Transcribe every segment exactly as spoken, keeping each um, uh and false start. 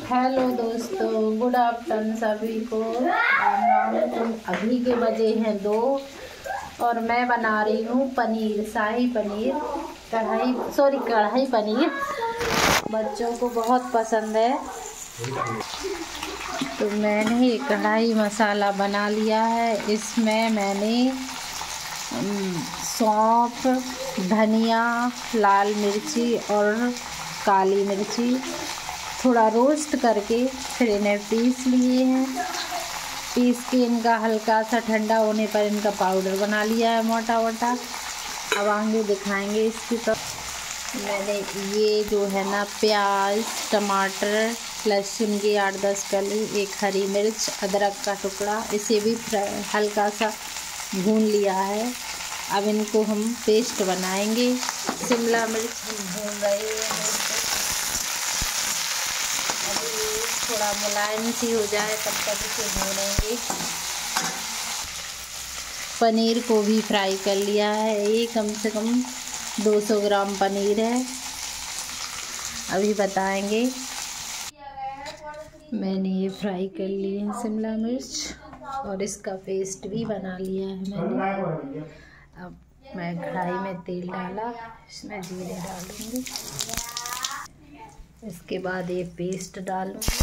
Hello दोस्तों, good afternoon सभी को। राम राम। तो अभी के बजे हैं दो और मैं बना रही हूँ पनीर, शाही पनीर, कढ़ाई सॉरी कढ़ाई पनीर। बच्चों को बहुत पसंद है। तो मैंने ये कढ़ाई मसाला बना लिया है। इसमें मैंने सौंफ, धनिया, लाल मिर्ची और काली मिर्ची थोड़ा रोस्ट करके फिर इन्हें पीस लिए हैं। पीस के इनका हल्का सा ठंडा होने पर इनका पाउडर बना लिया है मोटा मोटा। अब आगे दिखाएंगे इसकी। तो मैंने ये जो है ना प्याज, टमाटर, लहसुन की आठ दस कली, एक हरी मिर्च, अदरक का टुकड़ा, इसे भी हल्का सा भून लिया है। अब इनको हम पेस्ट बनाएंगे। शिमला मिर्च हम भून रहे हैं। अभी थोड़ा मुलायम सी हो जाए तब तक इसे भूनेंगे। पनीर को भी फ्राई कर लिया है। ये कम से कम दो सौ ग्राम पनीर है। अभी बताएंगे। मैंने ये फ्राई कर लिए हैं शिमला मिर्च और इसका पेस्ट भी बना लिया है मैंने। अब मैं कढ़ाई में तेल डाला, इसमें जीरे डालूंगी। इसके बाद ये पेस्ट डालूंगी।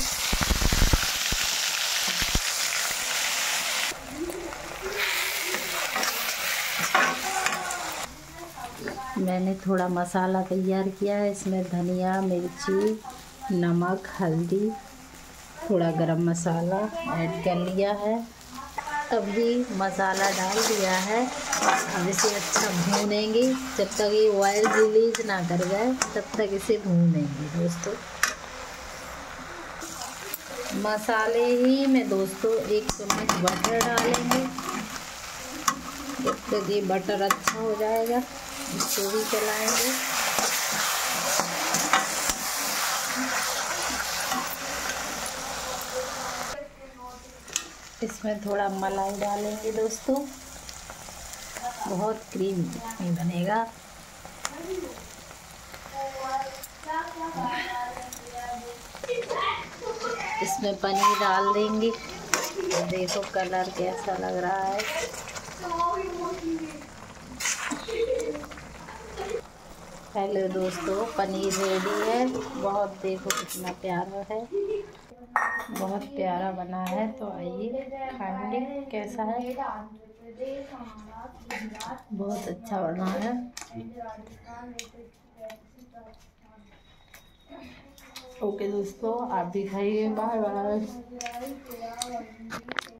मैंने थोड़ा मसाला तैयार किया है। इसमें धनिया, मिर्ची, नमक, हल्दी, थोड़ा गरम मसाला ऐड कर लिया है। तभी मसाला डाल दिया है। अब इसे अच्छा भूनेंगे जब तक ये ऑयल रिलीज ना कर जाए, तब तक इसे भूनेंगे दोस्तों। मसाले ही में दोस्तों एक चम्मच बटर डालेंगे। जब तक ये बटर अच्छा हो जाएगा इसको भी चलाएंगे। इसमें थोड़ा मलाई डालेंगे दोस्तों, बहुत क्रीमी बनेगा। इसमें पनीर डाल देंगे। देखो कलर कैसा लग रहा है। हेलो दोस्तों, पनीर रेडी है। बहुत देखो कितना प्यारा है, बहुत प्यारा बना है। तो आइए खाएंगे कैसा है। बहुत अच्छा बना है। ओके दोस्तों, आप भी खाइए। Bye bye.